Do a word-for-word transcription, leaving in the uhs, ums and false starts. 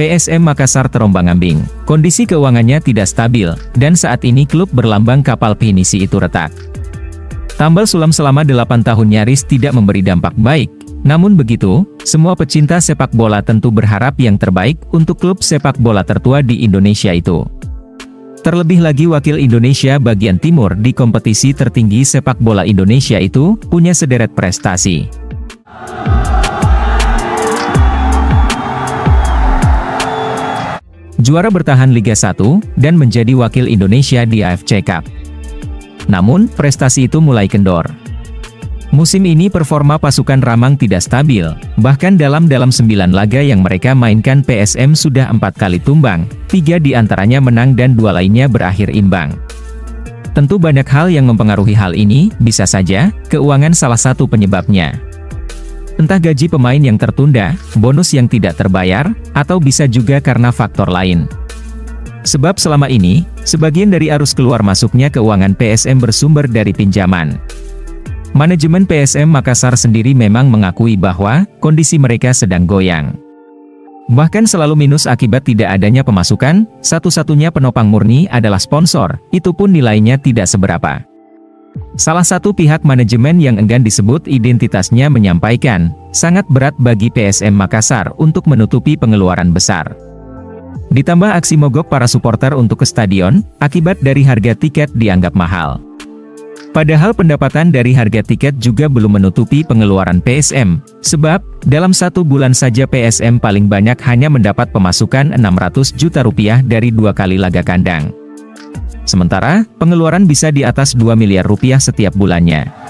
P S M Makassar terombang-ambing. Kondisi keuangannya tidak stabil, dan saat ini klub berlambang kapal pinisi itu retak. Tambal sulam selama delapan tahun nyaris tidak memberi dampak baik. Namun begitu, semua pecinta sepak bola tentu berharap yang terbaik untuk klub sepak bola tertua di Indonesia itu. Terlebih lagi wakil Indonesia bagian timur di kompetisi tertinggi sepak bola Indonesia itu punya sederet prestasi. Juara bertahan Liga satu, dan menjadi wakil Indonesia di A F C Cup. Namun, prestasi itu mulai kendor. Musim ini performa pasukan Ramang tidak stabil, bahkan dalam dalam sembilan laga yang mereka mainkan P S M sudah empat kali tumbang, tiga diantaranya menang dan dua lainnya berakhir imbang. Tentu banyak hal yang mempengaruhi hal ini, bisa saja, keuangan salah satu penyebabnya. Entah gaji pemain yang tertunda, bonus yang tidak terbayar, atau bisa juga karena faktor lain. Sebab selama ini, sebagian dari arus keluar masuknya keuangan P S M bersumber dari pinjaman. Manajemen P S M Makassar sendiri memang mengakui bahwa kondisi mereka sedang goyang. Bahkan selalu minus akibat tidak adanya pemasukan, satu-satunya penopang murni adalah sponsor, itu pun nilainya tidak seberapa. Salah satu pihak manajemen yang enggan disebut identitasnya menyampaikan, sangat berat bagi P S M Makassar untuk menutupi pengeluaran besar. Ditambah aksi mogok para supporter untuk ke stadion, akibat dari harga tiket dianggap mahal. Padahal pendapatan dari harga tiket juga belum menutupi pengeluaran P S M, sebab, dalam satu bulan saja P S M paling banyak hanya mendapat pemasukan enam ratus juta rupiah dari dua kali laga kandang. Sementara, pengeluaran bisa di atas dua miliar rupiah setiap bulannya.